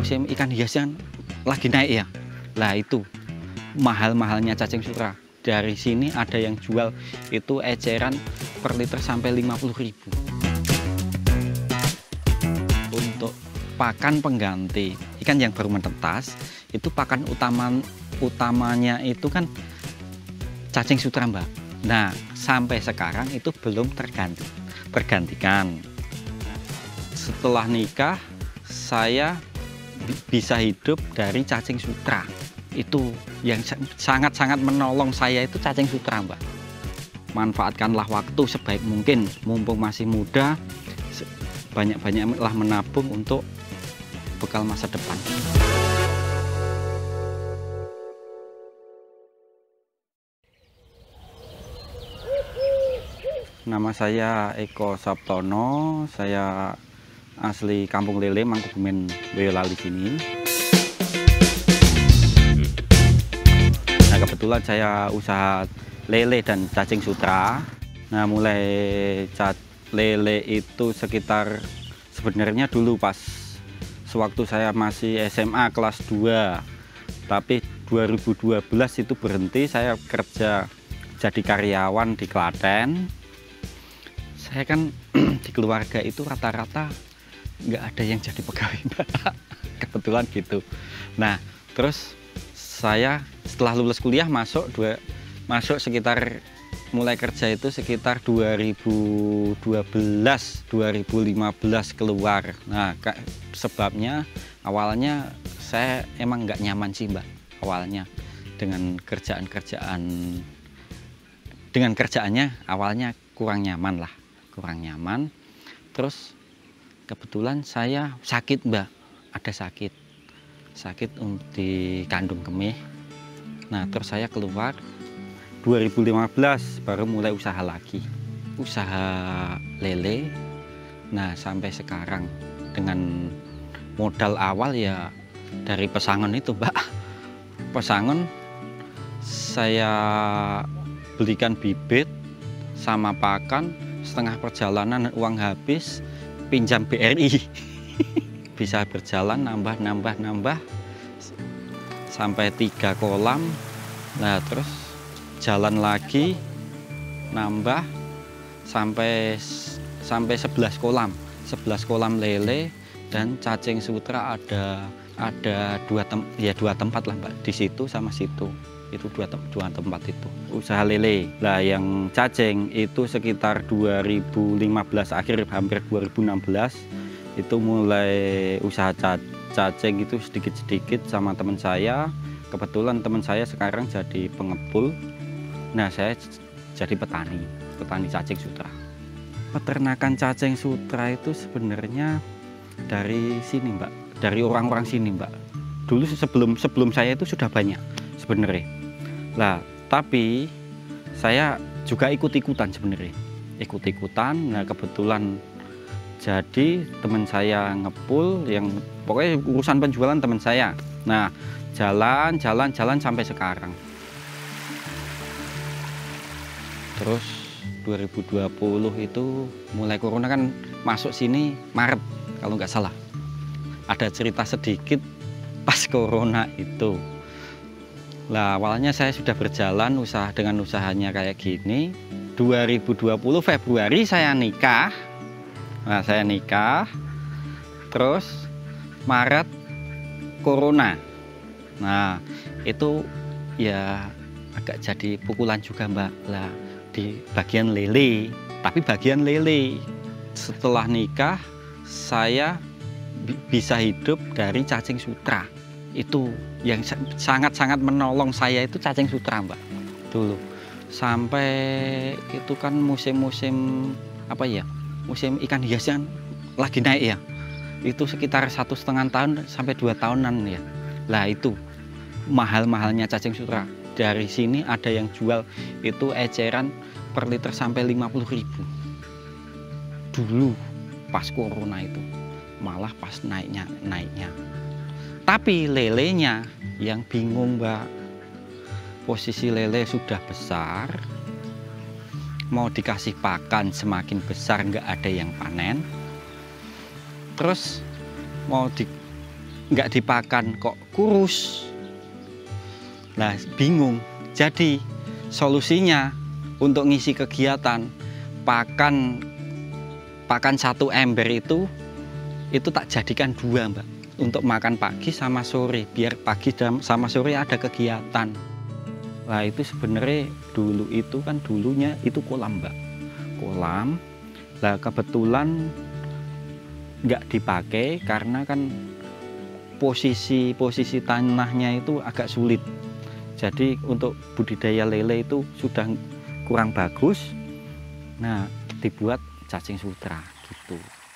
musim ikan hias yang lagi naik ya. Lah itu mahal-mahalnya cacing sutra. Dari sini ada yang jual itu eceran per liter sampai 50.000. Untuk pakan pengganti ikan yang baru menetas, itu pakan utamanya itu kan cacing sutra, Mbak. Nah, sampai sekarang itu belum tergantikan. Setelah nikah, saya bisa hidup dari cacing sutra. Itu yang sangat-sangat menolong saya itu cacing sutra, Mbak. Manfaatkanlah waktu sebaik mungkin, mumpung masih muda, banyak-banyaklah menabung untuk bekal masa depan. Nama saya Eko Sabtono, saya asli Kampung Lele, Mangkubumen, Boyolali sini. Nah, kebetulan saya usaha lele dan cacing sutra. Nah, mulai lele itu sekitar sebenarnya dulu pas sewaktu saya masih SMA kelas 2. Tapi 2012 itu berhenti, saya kerja jadi karyawan di Klaten. Saya kan di keluarga itu rata-rata nggak ada yang jadi pegawai, Mbak. Kebetulan gitu. Nah, terus saya setelah lulus kuliah masuk sekitar mulai kerja itu sekitar 2012 2015 keluar. Nah, sebabnya awalnya saya emang nggak nyaman sih, Mbak, awalnya dengan kerjaannya awalnya kurang nyaman. Terus kebetulan saya sakit, Mbak, ada sakit di kandung kemih. Nah, terus saya keluar 2015 baru mulai usaha lagi, usaha lele. Nah, sampai sekarang dengan modal awal ya dari pesangon itu, Mbak. Pesangon saya belikan bibit sama pakan, setengah perjalanan uang habis, pinjam BRI. Bisa berjalan nambah sampai 3 kolam. Nah, terus jalan lagi nambah sampai 11 kolam lele, dan cacing sutra ada dua tempat lah, Mbak, di situ sama situ. Itu dua tempat itu usaha lele. Lah yang cacing itu sekitar 2015 akhir, hampir 2016 itu mulai usaha cacing itu sedikit-sedikit sama teman saya. Kebetulan teman saya sekarang jadi pengepul. Nah, saya jadi petani cacing sutra. Peternakan cacing sutra itu sebenarnya dari sini, Mbak, dari orang-orang sini, Mbak. Dulu sebelum saya itu sudah banyak sebenarnya. Lah, tapi saya juga ikut-ikutan sebenarnya. Nah, kebetulan jadi teman saya ngepul, yang pokoknya urusan penjualan teman saya. Nah, jalan sampai sekarang. Terus 2020 itu mulai corona kan masuk sini Maret kalau nggak salah. Ada cerita sedikit pas corona itu. Lah, awalnya saya sudah berjalan dengan usahanya kayak gini. 2020 Februari saya nikah. Nah, saya nikah. Terus Maret corona. Nah, itu ya agak jadi pukulan juga, Mbak. Lah, di bagian lele. Tapi bagian lele. Setelah nikah saya bisa hidup dari cacing sutra. Itu yang sangat-sangat menolong saya itu cacing sutra, Mbak, dulu. Sampai itu kan musim musim ikan hias yang lagi naik ya, itu sekitar 1,5 tahun sampai 2 tahunan ya. Lah, itu mahal-mahalnya cacing sutra. Dari sini ada yang jual itu eceran per liter sampai 50.000 dulu pas corona itu, malah pas naiknya. Tapi lelenya yang bingung, Mbak. Posisi lele sudah besar, mau dikasih pakan semakin besar nggak ada yang panen. Terus mau nggak dipakan kok kurus. Nah, bingung. Jadi solusinya untuk ngisi kegiatan pakan satu ember itu tak jadikan dua, Mbak, untuk makan pagi sama sore, biar pagi sama sore ada kegiatan. Nah, itu sebenarnya dulunya itu kolam, Mbak, kolam. Nah, kebetulan nggak dipakai karena kan posisi tanahnya itu agak sulit. Jadi untuk budidaya lele itu sudah kurang bagus. Nah, dibuat cacing sutra gitu.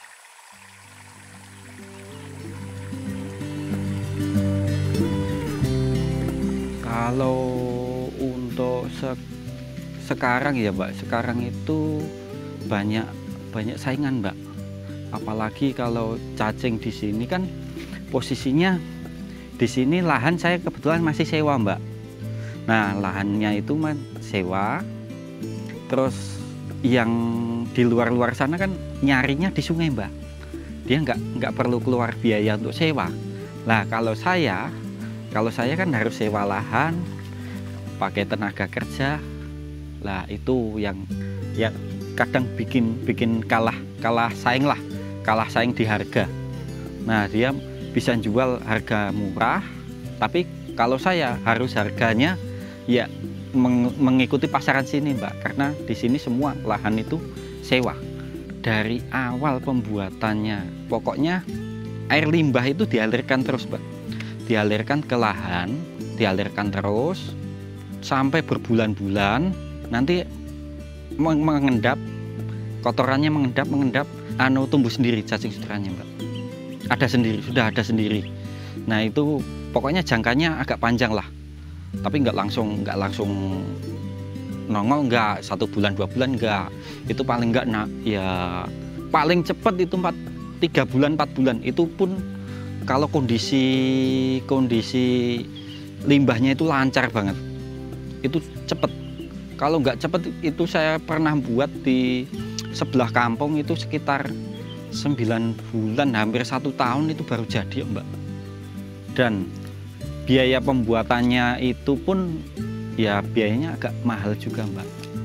Kalau untuk sekarang ya, Mbak, sekarang itu banyak saingan, Mbak. Apalagi kalau cacing di sini kan posisinya di sini lahan saya kebetulan masih sewa, Mbak. Nah, lahannya itu sewa. Terus yang di luar sana kan nyarinya di sungai, Mbak. Dia nggak perlu keluar biaya untuk sewa. Nah, kalau saya kan harus sewa lahan, pakai tenaga kerja. Lah, itu yang kadang bikin kalah saing di harga. Nah, dia bisa jual harga murah, tapi kalau saya harus harganya ya mengikuti pasaran sini, Mbak, karena di sini semua lahan itu sewa. Dari awal pembuatannya, pokoknya air limbah itu dialirkan terus, Mbak. Dialirkan ke lahan, dialirkan terus sampai berbulan-bulan, nanti mengendap, kotorannya mengendap, tumbuh sendiri cacing sutranya, Mbak. Sudah ada sendiri. Nah, itu pokoknya jangkanya agak panjang lah. Tapi nggak langsung nongol, nggak 1 bulan 2 bulan, nggak. Itu paling nggak, ya paling cepat itu 3 bulan 4 bulan. Itu pun kalau kondisi limbahnya itu lancar banget, itu cepet. Kalau nggak cepet, itu saya pernah buat di sebelah kampung itu sekitar 9 bulan, hampir 1 tahun itu baru jadi, Mbak. Dan biaya pembuatannya itu pun ya biayanya agak mahal juga, Mbak.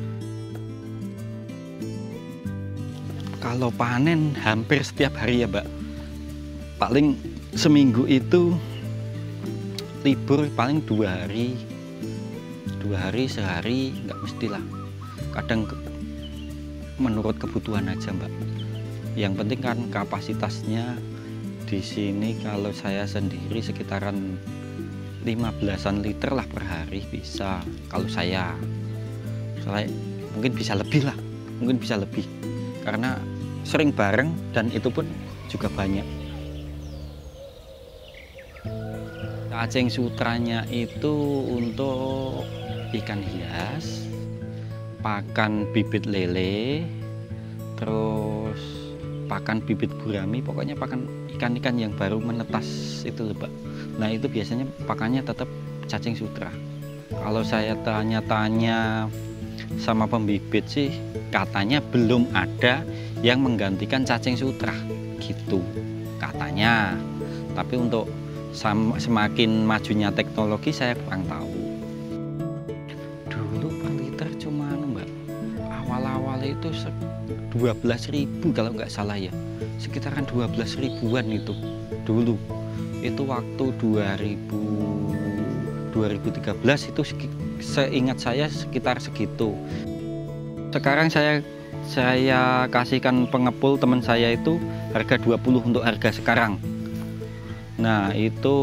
Kalau panen hampir setiap hari ya, Mbak. Paling seminggu itu libur paling 2 hari, sehari, nggak mestilah. Kadang menurut kebutuhan aja, Mbak. Yang penting kan kapasitasnya di sini kalau saya sendiri sekitaran 15-an liter lah per hari bisa. Kalau saya mungkin bisa lebih lah, karena sering bareng dan itu pun juga banyak. Cacing sutranya itu untuk ikan hias, pakan bibit lele, terus pakan bibit gurami, pokoknya pakan ikan-ikan yang baru menetas itu, Mbak. Nah, itu biasanya pakannya tetap cacing sutra. Kalau saya tanya-tanya sama pembibit sih, katanya belum ada yang menggantikan cacing sutra gitu katanya. Tapi untuk semakin majunya teknologi saya kurang tahu. Dulu per liter cuma, Mbak, awal-awal itu 12.000 kalau nggak salah ya, sekitaran 12 ribuan itu dulu. Itu waktu 2013 itu seingat saya sekitar segitu. Sekarang saya kasihkan pengepul teman saya itu harga 20 untuk harga sekarang. Nah, itu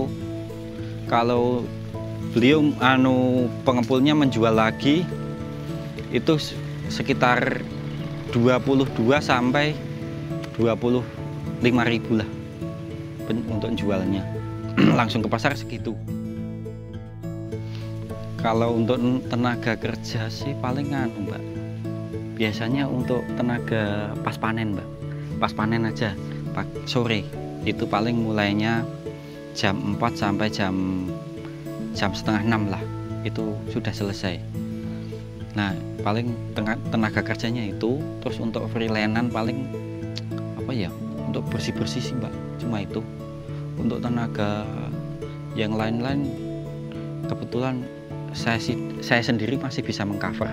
kalau beliau pengepulnya menjual lagi itu sekitar 22 sampai 25.000 lah untuk jualnya. Langsung ke pasar segitu. Kalau untuk tenaga kerja sih paling Mbak, biasanya untuk tenaga pas panen, Mbak, pas panen aja sore itu paling mulainya jam 4 sampai jam setengah 6 lah, itu sudah selesai. Nah, paling tenaga kerjanya itu. Terus untuk freelance paling apa ya, untuk bersih-bersih sih, Mbak, cuma itu. Untuk tenaga yang lain-lain kebetulan saya sendiri masih bisa mengcover.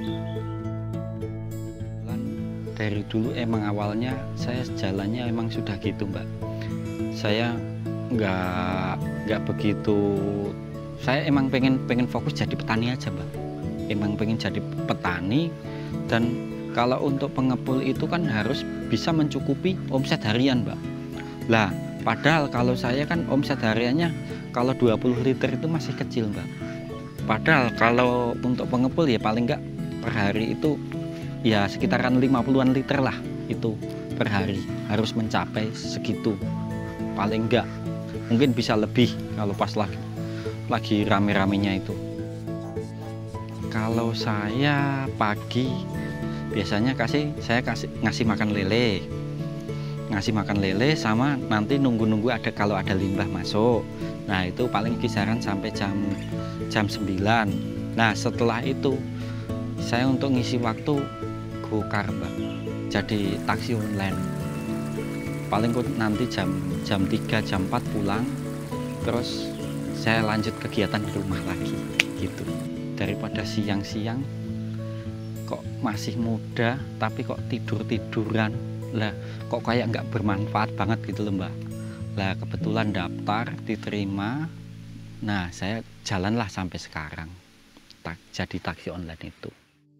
Dari dulu emang awalnya saya jalannya emang sudah gitu, Mbak. Saya nggak begitu. Saya emang pengen fokus jadi petani aja, Mbak. Emang pengen jadi petani, dan kalau untuk pengepul itu kan harus bisa mencukupi omset harian, Mbak. Lah, padahal kalau saya kan omset hariannya kalau 20 liter itu masih kecil, Mbak. Padahal kalau untuk pengepul ya paling nggak per hari itu ya sekitaran 50-an liter lah itu per hari, harus mencapai segitu. Paling nggak, mungkin bisa lebih kalau pas lagi rame-ramenya itu. Kalau saya pagi biasanya saya ngasih makan lele. Ngasih makan lele sama nanti nunggu-nunggu kalau ada limbah masuk. Nah, itu paling kisaran sampai jam 9. Nah, setelah itu saya untuk ngisi waktu go-car, Mbak. Jadi taksi online. Paling nanti jam 3, jam 4 pulang. Terus saya lanjut kegiatan di rumah lagi gitu. Daripada siang-siang kok masih muda tapi kok tidur-tiduran. Lah, kok kayak nggak bermanfaat banget gitu loh, Mbak. Lah, kebetulan daftar diterima. Nah, saya jalanlah sampai sekarang jadi taksi online itu.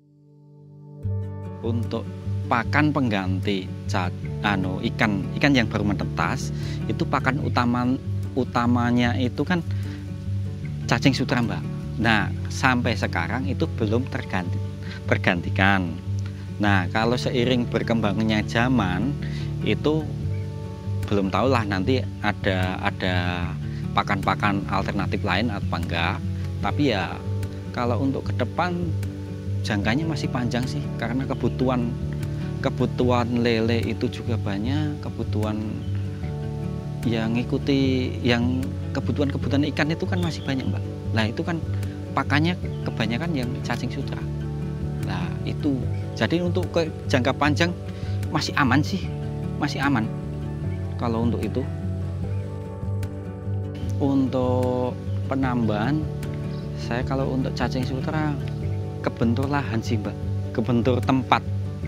Untuk pakan pengganti ikan yang baru menetas, itu pakan utamanya itu kan cacing sutra, Mbak. Nah, sampai sekarang itu belum tergantikan. Nah, kalau seiring berkembangnya zaman itu belum tahu lah nanti ada pakan-pakan alternatif lain atau enggak. Tapi ya kalau untuk ke depan jangkanya masih panjang sih, karena kebutuhan lele itu juga banyak, kebutuhan yang ngikuti yang kebutuhan ikan itu kan masih banyak, Mbak. Nah, itu kan pakannya kebanyakan yang cacing sutra. Nah, itu jadi untuk jangka panjang masih aman sih, masih aman kalau untuk itu. Untuk penambahan, saya kalau untuk cacing sutra kebentur lahan sih, Mbak, kebentur tempat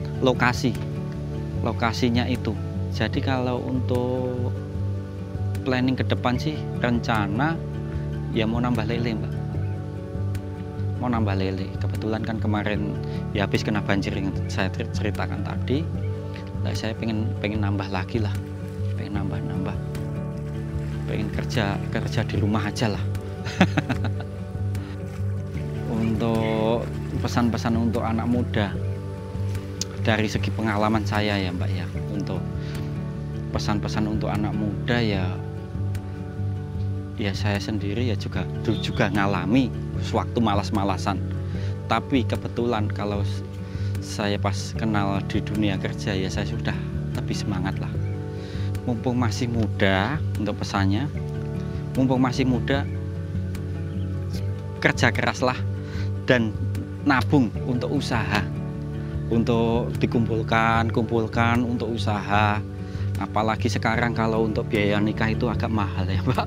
lokasinya itu. Jadi kalau untuk planning ke depan sih rencana ya mau nambah lele, Mbak. Mau nambah lele. Kebetulan kan kemarin ya habis kena banjir yang saya ceritakan tadi. Nah, saya pengen nambah lagi lah. Pengen nambah. Pengen kerja di rumah aja lah. Untuk pesan-pesan untuk anak muda dari segi pengalaman saya ya, Mbak ya. Untuk pesan-pesan untuk anak muda ya saya sendiri ya juga ngalami sewaktu malas-malasan. Tapi kebetulan kalau saya pas kenal di dunia kerja ya saya sudah lebih semangat lah. Mumpung masih muda, untuk pesannya, mumpung masih muda, kerja keraslah dan nabung untuk usaha, untuk kumpulkan untuk usaha. Apalagi sekarang kalau untuk biaya nikah itu agak mahal ya, Mbak.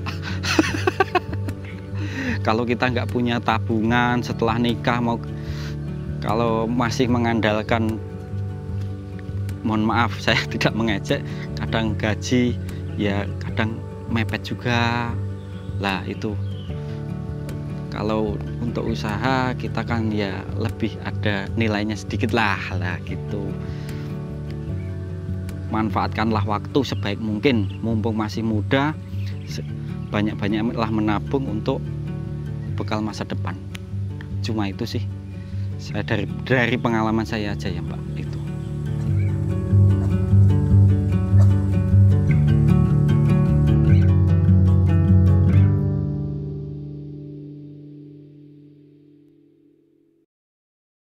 Kalau kita nggak punya tabungan setelah nikah, kalau masih mengandalkan, mohon maaf saya tidak mengejek, kadang gaji ya kadang mepet juga lah. Itu kalau untuk usaha kita kan ya lebih ada nilainya sedikit lah gitu. Manfaatkanlah waktu sebaik mungkin, mumpung masih muda, banyak-banyaklah menabung untuk bekal masa depan. Cuma itu sih, saya dari pengalaman saya aja ya, Mbak, itu.